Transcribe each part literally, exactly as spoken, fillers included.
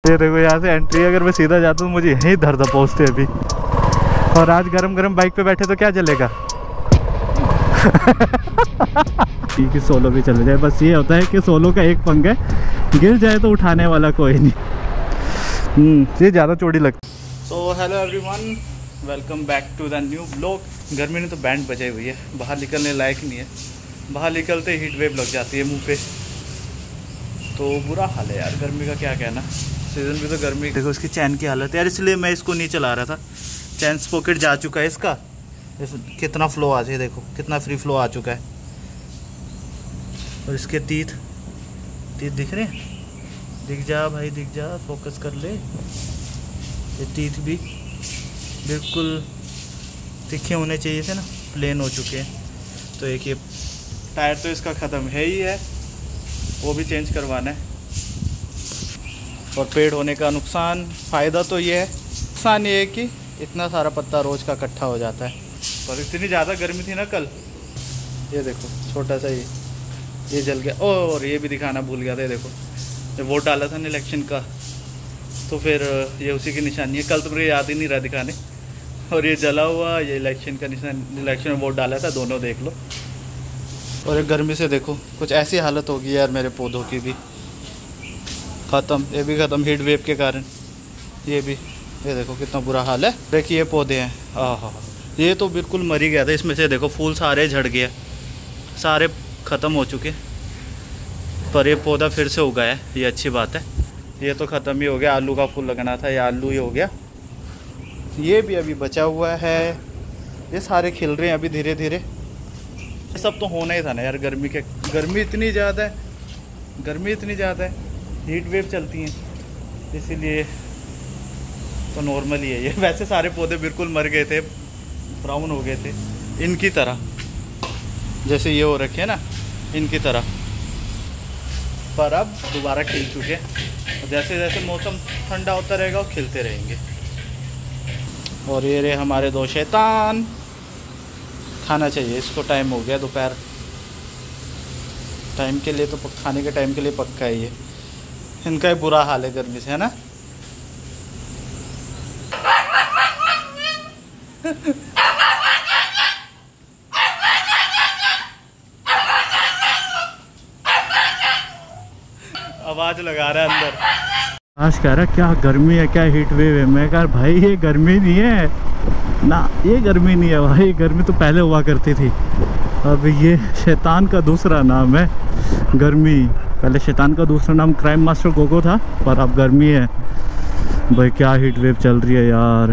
ये देखो यहाँ से एंट्री, अगर मैं सीधा जाता हूँ मुझे यहीं धरता पहुँचते अभी। और आज गरम गरम बाइक पे बैठे तो क्या चलेगा। ठीक है, सोलो भी चले जाए। बस ये होता है कि सोलो का एक पंग है, गिर जाए तो उठाने वाला कोई नहीं। हम्म ये ज़्यादा चौड़ी लगती। So hello everyone, welcome back to the new blog. गर्मी ने तो बैंड बजाई हुई है, बाहर निकलने लायक नहीं है। बाहर निकलते हीट वेव लग जाती है मुंह पे, तो बुरा हाल है यार गर्मी का, क्या कहना। सीज़न भी तो गर्मी। देखो इसकी चैन की हालत है यार, इसलिए मैं इसको नहीं चला रहा था। चैन स्पॉकेट जा चुका है इसका, कितना फ्लो आ जाए, देखो कितना फ्री फ्लो आ चुका है। और इसके तीत तीत दिख रहे हैं, दिख जा भाई दिख जा, फोकस कर ले। ये तीत भी बिल्कुल तिखे होने चाहिए थे ना, प्लेन हो चुके हैं। तो एक ये टायर तो इसका ख़त्म है ही है, वो भी चेंज करवाना है। और पेड़ होने का नुकसान, फ़ायदा तो ये है, नुकसान ये है कि इतना सारा पत्ता रोज़ का इकट्ठा हो जाता है। और इतनी ज़्यादा गर्मी थी ना कल, ये देखो छोटा सा ये ये जल गया। और ये भी दिखाना भूल गया था, ये देखो जब वोट डाला था ना इलेक्शन का, तो फिर ये उसी की निशानी है। कल तो मुझे याद ही नहीं रहा दिखाने। और ये जला हुआ, ये इलेक्शन का निशान, इलेक्शन में वोट डाला था, दोनों देख लो। और ये गर्मी से देखो कुछ ऐसी हालत होगी यार, मेरे पौधों की भी ख़त्म, ये भी ख़त्म हीट वेव के कारण। ये भी ये देखो कितना बुरा हाल है। देखिए ये पौधे हैं, आहा ये तो बिल्कुल मर ही गया था। इसमें से देखो फूल सारे झड़ गए, सारे ख़त्म हो चुके। पर ये पौधा फिर से उगा है, ये अच्छी बात है। ये तो ख़त्म ही हो गया, आलू का फूल लगना था, ये आलू ही हो गया। ये भी अभी बचा हुआ है, ये सारे खिल रहे हैं अभी धीरे धीरे। ये सब तो होना ही था ना यार, गर्मी के गर्मी इतनी ज़्यादा है, गर्मी इतनी ज़्यादा है, हीट वेव चलती हैं, इसीलिए तो नॉर्मल ही है ये। वैसे सारे पौधे बिल्कुल मर गए थे, ब्राउन हो गए थे इनकी तरह, जैसे ये हो रखे हैं ना इनकी तरह। पर अब दोबारा खिल चुके हैं। जैसे जैसे मौसम ठंडा होता रहेगा वो खिलते रहेंगे। और ये रहे हमारे दो शैतान, खाना चाहिए इसको, टाइम हो गया दोपहर टाइम के लिए, तो खाने के टाइम के लिए पक्का है ये। इनका ही बुरा हाल है गर्मी से, है ना। आवाज लगा रहा है अंदर। आज कह रहा क्या गर्मी है, क्या हीट वेव है। मैं कह भाई ये गर्मी नहीं है ना, ये गर्मी नहीं है भाई, गर्मी तो पहले हुआ करती थी। अब ये शैतान का दूसरा नाम है गर्मी। पहले शैतान का दूसरा नाम क्राइम मास्टर गोगो था, पर अब गर्मी है भाई। क्या हीट वेव चल रही है यार।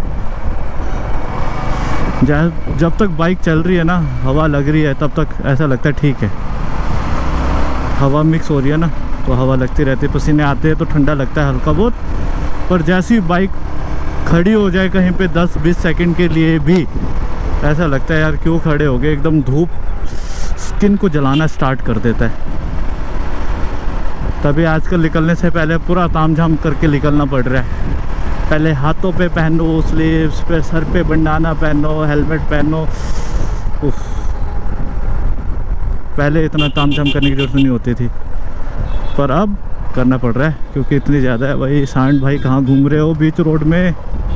जब तक बाइक चल रही है ना, हवा लग रही है, तब तक ऐसा लगता है ठीक है। हवा मिक्स हो रही है ना, तो हवा लगती रहती है, पसीने आते हैं तो ठंडा लगता है हल्का बहुत। पर जैसी बाइक खड़ी हो जाए कहीं पे दस बीस सेकंड के लिए भी, ऐसा लगता है यार क्यों खड़े हो गए। एकदम धूप स्किन को जलाना स्टार्ट कर देता है। तभी आजकल निकलने से पहले पूरा तामझाम करके निकलना पड़ रहा है। पहले हाथों पे पहनो, स्लीव्स पे, सर पे बंडाना पहनो, हेलमेट पहनो। उफ, पहले इतना तामझाम करने की जरूरत नहीं होती थी, पर अब करना पड़ रहा है क्योंकि इतनी ज़्यादा है भाई। सांड भाई कहाँ घूम रहे हो बीच रोड में।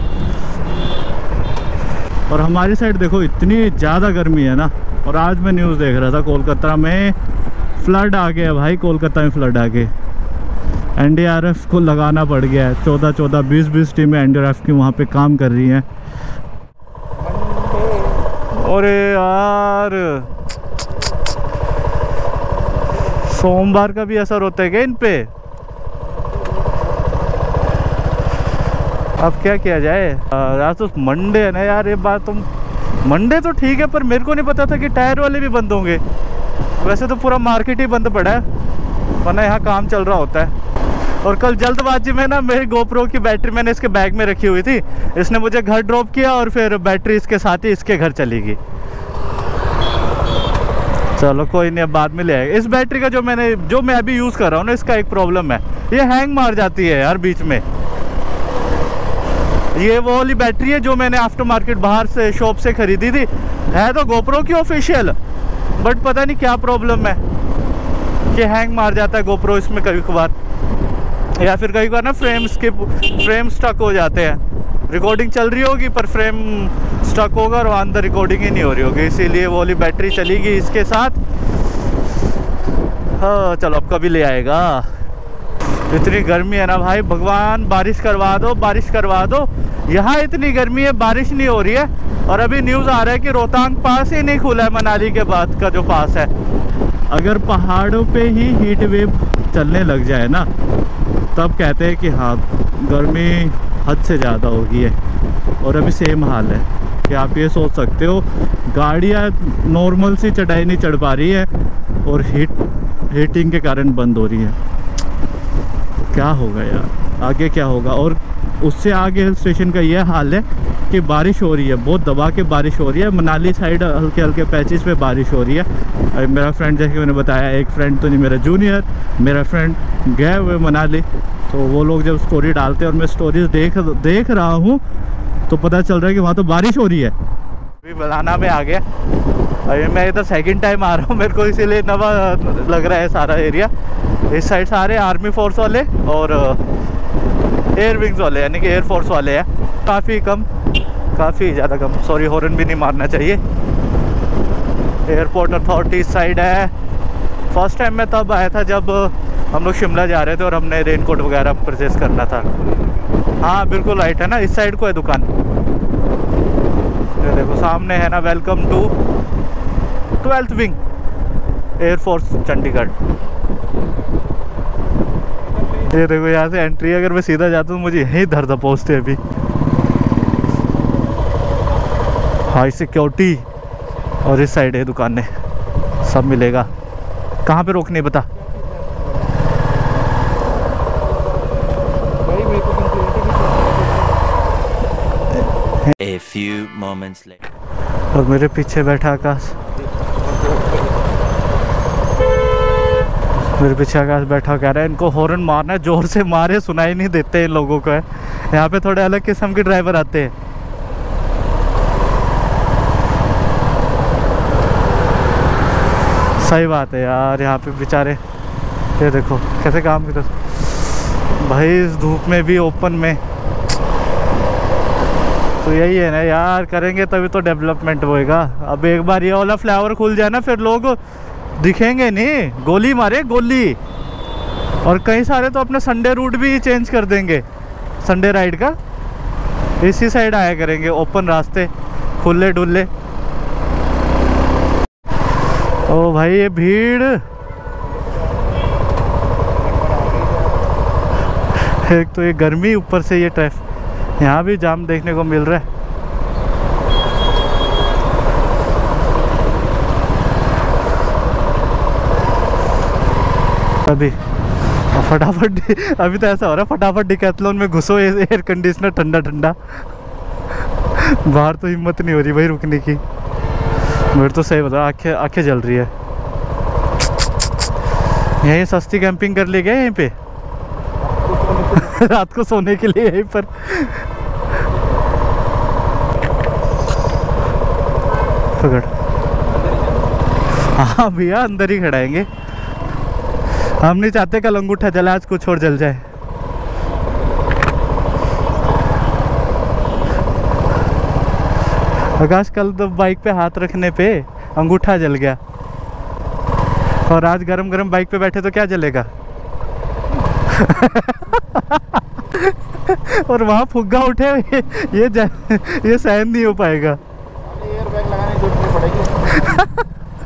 और हमारी साइड देखो इतनी ज़्यादा गर्मी है ना। और आज मैं न्यूज़ देख रहा था, कोलकाता में फ्लड आ गया भाई, कोलकाता में फ्लड आ गए। एन डी आर एफ को लगाना पड़ गया है, चौदह चौदह बीस बीस टीमें एन डी आर एफ की वहाँ पे काम कर रही हैं। अरे यार सोमवार का भी असर होता है क्या इन पे। अब क्या किया जाए, आज तो मंडे है ना यार। ये बात तुम मंडे तो ठीक है, पर मेरे को नहीं पता था कि टायर वाले भी बंद होंगे। वैसे तो पूरा मार्केट ही बंद पड़ा है, वरना यहाँ काम चल रहा होता है। और कल जल्दबाजी में ना मेरी गोप्रो की बैटरी मैंने इसके बैग में रखी हुई थी, इसने मुझे घर ड्रॉप किया और फिर बैटरी इसके साथ ही इसके घर चली गई। चलो कोई नहीं, अब बाद में ले आएगा। इस बैटरी का जो मैंने जो मैं अभी यूज़ कर रहा हूँ ना, इसका एक प्रॉब्लम है, ये हैंग मार जाती है यार बीच में। ये वो वाली बैटरी है जो मैंने आफ्टर मार्केट बाहर से शॉप से ख़रीदी थी, है तो गोप्रो की ऑफिशियल, बट पता नहीं क्या प्रॉब्लम है कि हैंग मार जाता है गोप्रो इसमें कभी कभार। या फिर कई बार ना फ्रेम स्किप फ्रेम स्टक हो जाते हैं। रिकॉर्डिंग चल रही होगी पर फ्रेम स्टक होगा और वहाँ अंदर रिकॉर्डिंग ही नहीं हो रही होगी, इसीलिए वो वाली बैटरी चलेगी इसके साथ। हाँ चलो अब कभी ले आएगा। इतनी गर्मी है ना भाई, भगवान बारिश करवा दो, बारिश करवा दो। यहाँ इतनी गर्मी है, बारिश नहीं हो रही है। और अभी न्यूज़ आ रहा है कि रोहतांग पास ही नहीं खुला है, मनाली के बाद का जो पास है। अगर पहाड़ों पे ही हीट वेव चलने लग जाए ना, तब कहते हैं कि हाँ गर्मी हद से ज़्यादा हो गई है। और अभी सेम हाल है कि आप ये सोच सकते हो, गाड़ियाँ नॉर्मल सी चढ़ाई नहीं चढ़ पा रही है और हीट हीटिंग के कारण बंद हो रही है। क्या होगा यार, आगे क्या होगा। और उससे आगे हिल स्टेशन का ये हाल है कि बारिश हो रही है, बहुत दबा के बारिश हो रही है। मनाली साइड हल्के हल्के पैचेस पे बारिश हो रही है। अभी मेरा फ्रेंड, जैसे मैंने बताया, एक फ्रेंड तो नहीं, मेरा जूनियर मेरा फ्रेंड गए हुए मनाली, तो वो लोग जब स्टोरी डालते हैं और मैं स्टोरीज देख देख रहा हूँ तो पता चल रहा है कि वहाँ तो बारिश हो रही है। अभी बलाना में आ गया। अभी मैं इधर सेकंड टाइम आ रहा हूँ, मेरे को इसीलिए नवा लग रहा है सारा एरिया। इस साइड सारे आर्मी फोर्स वाले और एयर विंग्स वाले, यानी कि एयरफोर्स वाले हैं। काफ़ी कम, काफ़ी ज़्यादा कम। सॉरी, हॉर्न भी नहीं मारना चाहिए। एयरपोर्ट अथॉरिटी इस साइड है। फर्स्ट टाइम मैं तब आया था जब हम लोग शिमला जा रहे थे और हमने रेनकोट वगैरह परचेज़ करना था। हाँ बिल्कुल राइट है ना, इस साइड को है दुकान। ये देखो सामने है ना, welcome to twelfth wing air force Chandigarh. ये देखो यहाँ से एंट्री, अगर मैं सीधा जाता हूँ मुझे यहीं धरधा पहुँचते अभी। हाई सिक्योरिटी और इस साइड है दुकानें, सब मिलेगा। कहाँ पे रोकने बता। A few moments later. और मेरे पीछे बैठा आकाश, मेरे पीछे आकाश बैठा, कह रहा है इनको हॉर्न मारना है, जोर से मारे सुनाई नहीं देते इन लोगों को है। यहाँ पे थोड़े अलग किस्म के ड्राइवर आते हैं। सही बात है यार, यहाँ पे बेचारे, ये देखो कैसे काम करते भाई इस धूप में भी, ओपन में। तो यही है ना यार, करेंगे तभी तो डेवलपमेंट होएगा। अब एक बार ये वाला फ्लाईओवर खुल जाए ना, फिर लोग दिखेंगे नहीं, गोली मारे गोली। और कई सारे तो अपने संडे रूट भी चेंज कर देंगे, संडे राइड का इसी साइड आया करेंगे, ओपन रास्ते खुले डुल्ले। ओ भाई ये भीड़, एक तो ये गर्मी, ऊपर से ये ट्रैफिक, यहाँ भी जाम देखने को मिल रहा है। अभी फटाफट अभी तो ऐसा हो रहा है, फटाफट डिकैथलॉन में घुसो, एयर कंडीशनर ठंडा ठंडा। बाहर तो हिम्मत नहीं हो रही भाई रुकने की। मेरे तो सही बता, आंखें आंखें जल रही है। यहीं सस्ती कैंपिंग कर ले गए यहीं पे रात को सोने के लिए यहीं पर। पकड़, हाँ भैया अंदर ही खड़ाएंगे। हम नहीं चाहते कल अंगूठा जला, आज कुछ और जल जाए। आकाश कल तो बाइक पे हाथ रखने पे अंगूठा जल गया, और आज गरम गरम बाइक पे बैठे तो क्या जलेगा। और वहाँ फुग्गा उठे, ये ये, ये सहन नहीं हो पाएगा। एयर बैग लगाने की जरूरत पड़ेगी।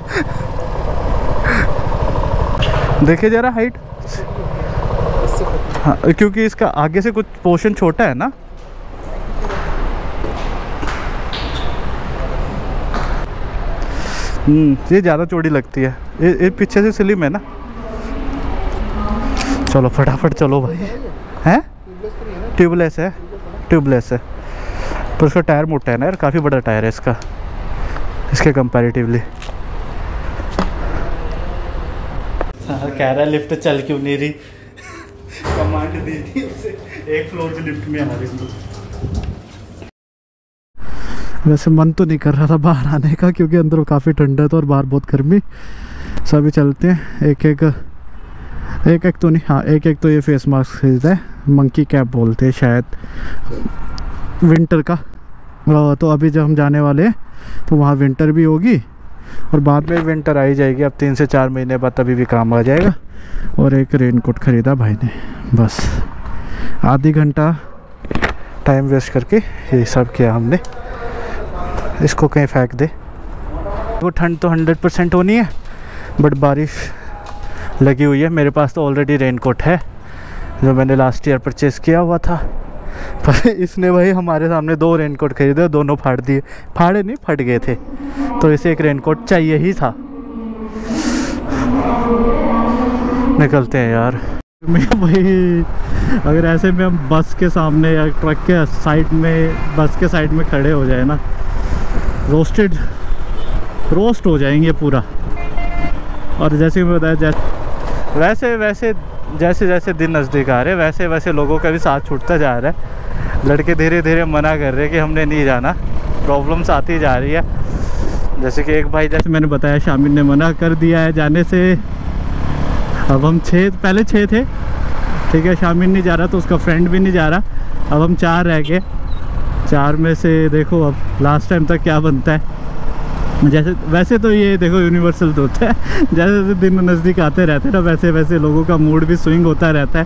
देखिए जरा हाइट, हाँ क्योंकि इसका आगे से कुछ पोर्शन छोटा है ना। हम्म ये ज़्यादा चौड़ी लगती है, ये, ये पीछे से स्लिम है ना। चलो फटाफट चलो भाई। हैं ट्यूबलेस है, ट्यूबलेस है, पर उसका टायर मोटा है ना यार, काफ़ी बड़ा टायर है इसका इसके कंपैरेटिवली। कह रहा है लिफ्ट चल क्यों नहीं रही। कमांड दी थी उसे, एक फ्लोर से लिफ्ट में आ रही थी। वैसे मन तो नहीं कर रहा था बाहर आने का, क्योंकि अंदर काफ़ी ठंडा था और बाहर बहुत गर्मी। सभी चलते हैं, एक एक एक एक तो नहीं, हाँ एक एक तो ये फेस मास्क खरीदा है, मंकी कैप बोलते हैं शायद, विंटर का। तो अभी जब हम जाने वाले हैं तो वहाँ विंटर भी होगी और बाद में विंटर आ ही जाएगी, अब तीन से चार महीने बाद तभी भी काम आ जाएगा। और एक रेनकोट ख़रीदा भाई ने, बस आधी घंटा टाइम वेस्ट करके ये सब किया हमने। इसको कहीं फेंक दे। वो ठंड तो हंड्रेड परसेंट होनी है, बट बारिश लगी हुई है। मेरे पास तो ऑलरेडी रेनकोट है जो मैंने लास्ट ईयर परचेज़ किया हुआ था, पर इसने भाई हमारे सामने दो रेनकोट खरीदे, दोनों फाड़ दिए। फाड़े नहीं, फट गए थे, तो इसे एक रेनकोट चाहिए ही था। निकलते हैं यार। मैं भाई अगर ऐसे में हम बस के सामने या ट्रक के साइड में, बस के साइड में खड़े हो जाए ना, रोस्टेड रोस्ट हो जाएंगे पूरा। और जैसे मैं बताया, जैसे वैसे वैसे जैसे जैसे दिन नज़दीक आ रहे वैसे वैसे लोगों का भी साथ छूटता जा रहा है। लड़के धीरे धीरे मना कर रहे हैं कि हमने नहीं जाना, प्रॉब्लम्स आती जा रही है। जैसे कि एक भाई, जैसे मैंने बताया, शामिल ने मना कर दिया है जाने से। अब हम छः, पहले छः थे, ठीक है, शामिल नहीं जा रहा तो उसका फ्रेंड भी नहीं जा रहा। अब हम चार रह गए, चार में से देखो अब लास्ट टाइम तक क्या बनता है। जैसे वैसे तो ये देखो यूनिवर्सल तो होता है, जैसे जैसे दिन नज़दीक आते रहते हैं ना, वैसे वैसे लोगों का मूड भी स्विंग होता रहता है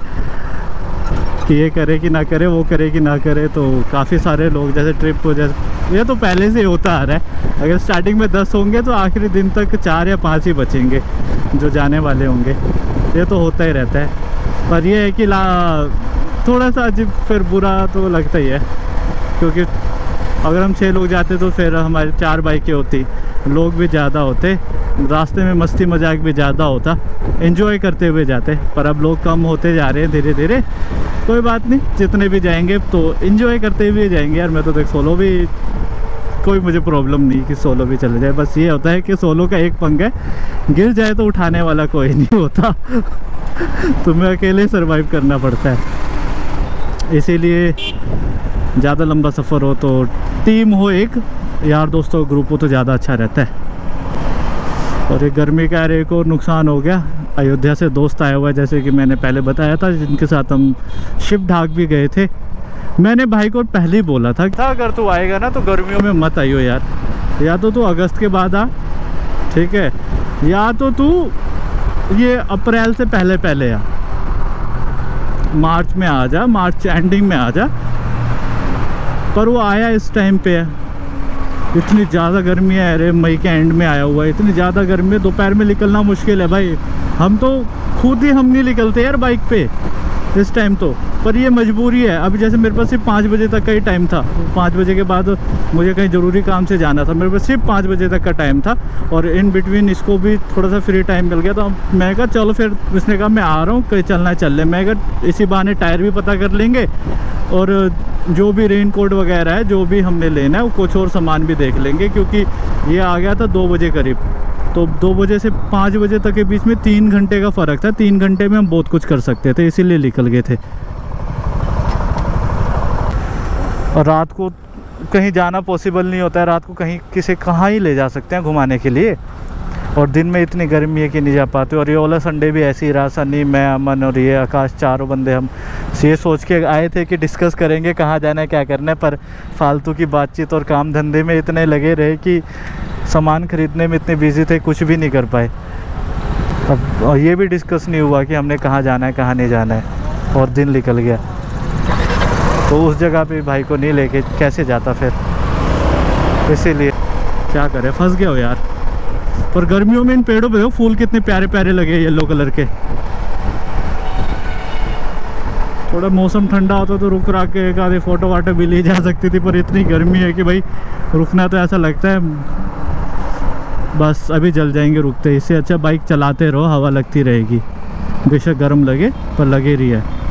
कि ये करे कि ना करे, वो करे कि ना करे। तो काफ़ी सारे लोग जैसे ट्रिप को, जैसे ये तो पहले से होता आ रहा है, अगर स्टार्टिंग में दस होंगे तो आखिरी दिन तक चार या पाँच ही बचेंगे जो जाने वाले होंगे। ये तो होता ही रहता है, पर ये है कि ला थोड़ा सा अजीब फिर बुरा तो लगता ही है, क्योंकि अगर हम छः लोग जाते तो फिर हमारी चार बाइकें होती, लोग भी ज़्यादा होते, रास्ते में मस्ती मजाक भी ज़्यादा होता, एंजॉय करते हुए जाते। पर अब लोग कम होते जा रहे हैं धीरे धीरे, कोई बात नहीं, जितने भी जाएंगे तो एंजॉय करते हुए जाएंगे यार। मैं तो देख सोलो भी, कोई मुझे प्रॉब्लम नहीं कि सोलो भी चले जाए। बस ये होता है कि सोलो का एक पंगा है, गिर जाए तो उठाने वाला कोई नहीं होता तुम्हें अकेले सर्वाइव करना पड़ता है। इसीलिए ज़्यादा लंबा सफ़र हो तो टीम हो, एक यार दोस्तों ग्रुप हो तो ज़्यादा अच्छा रहता है। और एक गर्मी का एक और नुकसान हो गया, अयोध्या से दोस्त आया हुआ है, जैसे कि मैंने पहले बताया था, जिनके साथ हम शिव ढाक भी गए थे। मैंने भाई को पहले ही बोला था, था अगर तू आएगा ना तो गर्मियों में मत आइयो यार, या तो तू अगस्त के बाद आ, ठीक है, या तो तू ये अप्रैल से पहले पहले आ, मार्च में आ जा, मार्च एंडिंग में आ जा। पर वो आया इस टाइम पे है, इतनी ज़्यादा गर्मी है। अरे मई के एंड में आया हुआ है, इतनी ज़्यादा गर्मी है, दोपहर में निकलना मुश्किल है भाई। हम तो खुद ही हम नहीं निकलते यार बाइक पे इस टाइम तो, पर ये मजबूरी है। अभी जैसे मेरे पास सिर्फ पाँच बजे तक का ही टाइम था, पाँच बजे के बाद मुझे कहीं ज़रूरी काम से जाना था, मेरे पास सिर्फ पाँच बजे तक का टाइम था, और इन बिटवीन इसको भी थोड़ा सा फ्री टाइम मिल गया। तो मैं कहा चलो, फिर उसने कहा मैं आ रहा हूँ, कहीं चलना चल ले। मैं कहा इसी बहाने टायर भी पता कर लेंगे, और जो भी रेन कोट वगैरह है जो भी हमने लेना है, वो कुछ और सामान भी देख लेंगे, क्योंकि ये आ गया था दो बजे करीब। तो दो बजे से पाँच बजे तक के बीच में तीन घंटे का फ़र्क था, तीन घंटे में हम बहुत कुछ कर सकते थे, इसीलिए निकल गए थे। और रात को कहीं जाना पॉसिबल नहीं होता है, रात को कहीं किसे कहाँ ही ले जा सकते हैं घुमाने के लिए, और दिन में इतनी गर्मी है कि नहीं जा पाते। और ये वाला संडे भी ऐसे ही रहा, सनी, मैं, अमन और ये आकाश, चारों बंदे हम ये सोच के आए थे कि डिस्कस करेंगे कहाँ जाना है, क्या करना है, पर फालतू की बातचीत और काम धंधे में इतने लगे रहे कि सामान ख़रीदने में इतने बिजी थे, कुछ भी नहीं कर पाए। अब ये भी डिस्कस नहीं हुआ कि हमने कहाँ जाना है कहाँ नहीं जाना है, और दिन निकल गया। तो उस जगह पे भाई को नहीं लेके कैसे जाता फिर, इसीलिए क्या करें, फंस गया हो यार। पर गर्मियों में इन पेड़ों पे देखो फूल कितने प्यारे प्यारे लगे, येलो कलर के। थोड़ा मौसम ठंडा होता तो रुक रहा के एक आधे फ़ोटो वाटो भी ली जा सकती थी, पर इतनी गर्मी है कि भाई रुकना तो ऐसा लगता है बस अभी जल जाएंगे रुकते। इससे अच्छा बाइक चलाते रहो, हवा लगती रहेगी, बेशक गर्म लगे पर लगे रही है।